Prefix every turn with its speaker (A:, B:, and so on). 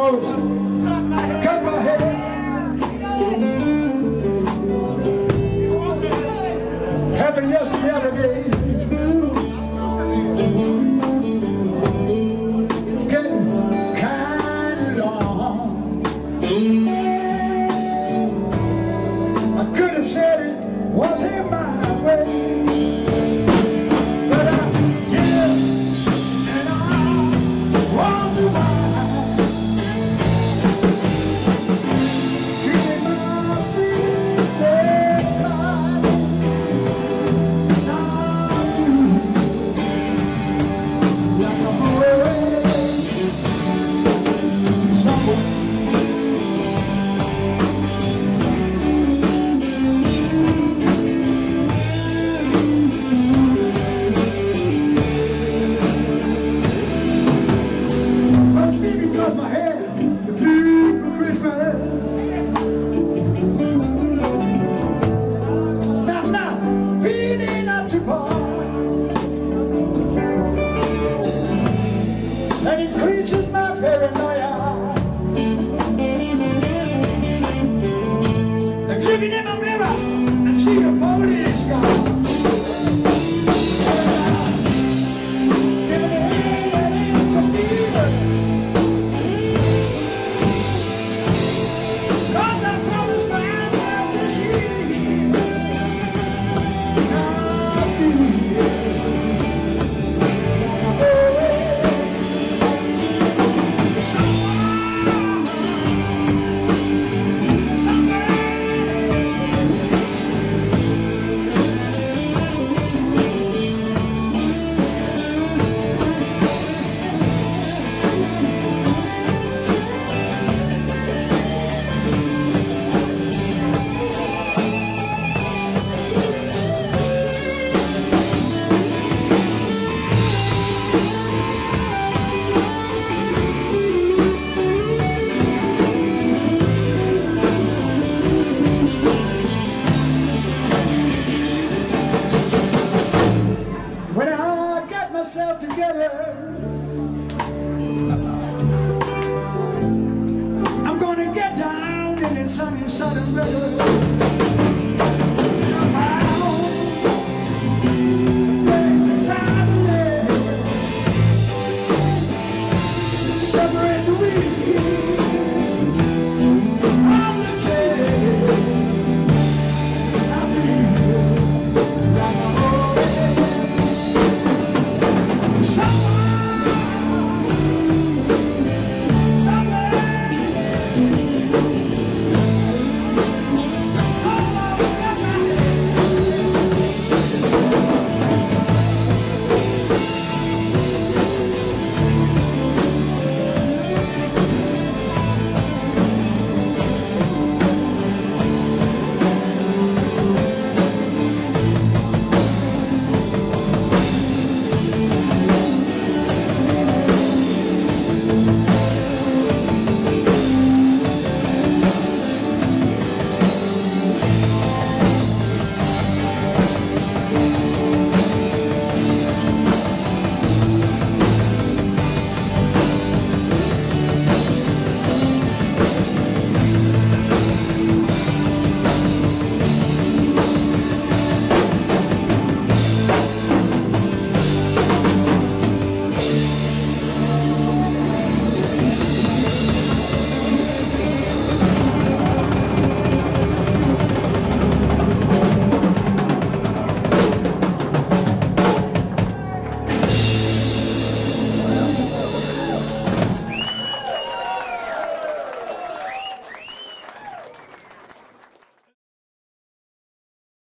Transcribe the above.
A: almost cut my head. Happened yesterday. It's getting kind of long. I could have said it wasn't my way, but I did, and I wonder why. Keeping my feet there, like I'm away somewhere. Because my head flew for Christmas. Now I'm not feeling up to par. That increases my paranoia. Like living in a river and see a police car. Together, I'm gonna get down in the sunny southern river.